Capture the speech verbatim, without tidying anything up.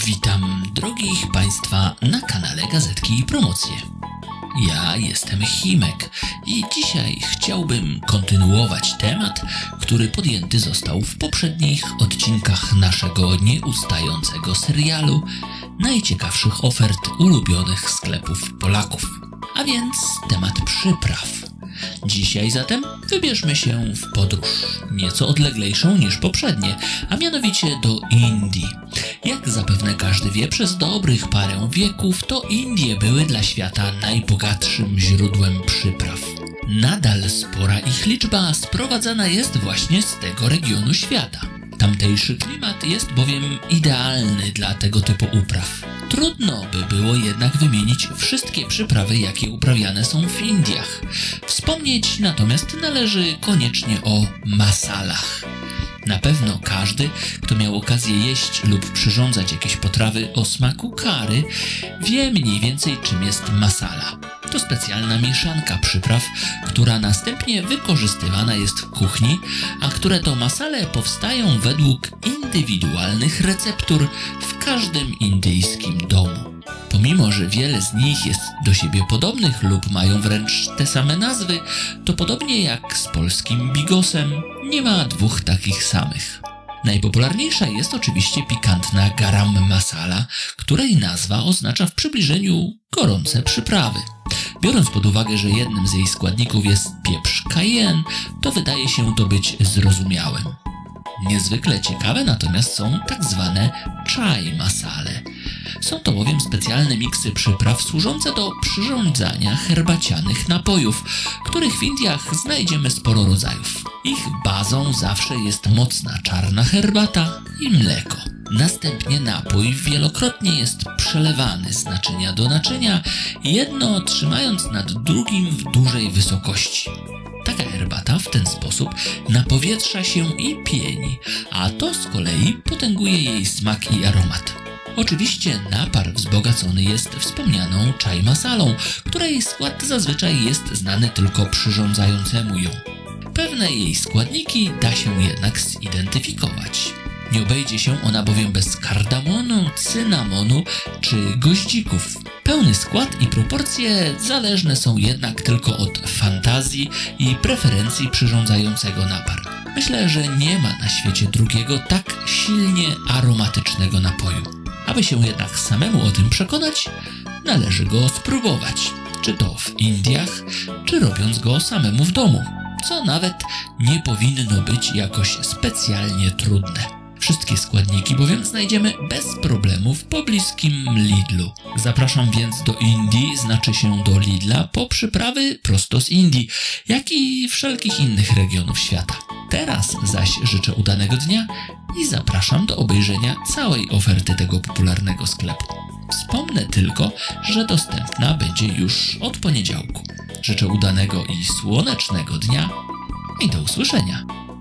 Witam drogich Państwa na kanale Gazetki i Promocje. Ja jestem Himek i dzisiaj chciałbym kontynuować temat, który podjęty został w poprzednich odcinkach naszego nieustającego serialu najciekawszych ofert ulubionych sklepów Polaków, a więc temat przypraw. Dzisiaj zatem wybierzmy się w podróż, nieco odleglejszą niż poprzednie, a mianowicie do Indii. Jak zapewne każdy wie, przez dobrych parę wieków to Indie były dla świata najbogatszym źródłem przypraw. Nadal spora ich liczba sprowadzana jest właśnie z tego regionu świata. Tamtejszy klimat jest bowiem idealny dla tego typu upraw. Trudno by było jednak wymienić wszystkie przyprawy, jakie uprawiane są w Indiach. Wspomnieć natomiast należy koniecznie o masalach. Na pewno każdy, kto miał okazję jeść lub przyrządzać jakieś potrawy o smaku curry, wie mniej więcej, czym jest masala. To specjalna mieszanka przypraw, która następnie wykorzystywana jest w kuchni, a które to masale powstają według indywidualnych receptur w każdym indyjskim domu. Pomimo że wiele z nich jest do siebie podobnych lub mają wręcz te same nazwy, to podobnie jak z polskim bigosem, nie ma dwóch takich samych. Najpopularniejsza jest oczywiście pikantna garam masala, której nazwa oznacza w przybliżeniu gorące przyprawy. Biorąc pod uwagę, że jednym z jej składników jest pieprz cayenne, to wydaje się to być zrozumiałym. Niezwykle ciekawe natomiast są tak zwane chai masale. Są to bowiem specjalne miksy przypraw służące do przyrządzania herbacianych napojów, których w Indiach znajdziemy sporo rodzajów. Ich bazą zawsze jest mocna czarna herbata i mleko. Następnie napój wielokrotnie jest przelewany z naczynia do naczynia, jedno trzymając nad drugim w dużej wysokości. Taka herbata w ten sposób napowietrza się i pieni, a to z kolei potęguje jej smak i aromat. Oczywiście napar wzbogacony jest wspomnianą chai masalą, której skład zazwyczaj jest znany tylko przyrządzającemu ją. Pewne jej składniki da się jednak zidentyfikować. Nie obejdzie się ona bowiem bez kardamonu, cynamonu czy goździków. Pełny skład i proporcje zależne są jednak tylko od fantazji i preferencji przyrządzającego napar. Myślę, że nie ma na świecie drugiego tak silnie aromatycznego napoju. Aby się jednak samemu o tym przekonać, należy go spróbować. Czy to w Indiach, czy robiąc go samemu w domu. Co nawet nie powinno być jakoś specjalnie trudne. Wszystkie składniki bowiem znajdziemy bez problemu w pobliskim Lidlu. Zapraszam więc do Indii, znaczy się do Lidla, po przyprawy prosto z Indii, jak i wszelkich innych regionów świata. Teraz zaś życzę udanego dnia i zapraszam do obejrzenia całej oferty tego popularnego sklepu. Wspomnę tylko, że dostępna będzie już od poniedziałku. Życzę udanego i słonecznego dnia i do usłyszenia.